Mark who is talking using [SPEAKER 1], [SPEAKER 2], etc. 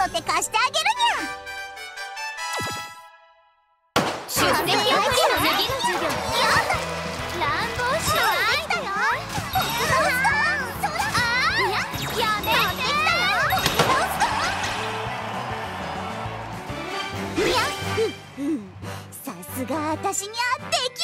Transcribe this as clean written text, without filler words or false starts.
[SPEAKER 1] 取って貸してあげるにゃ。出席を次の授業。ランドショーできたよ。やめて。さすが私に合って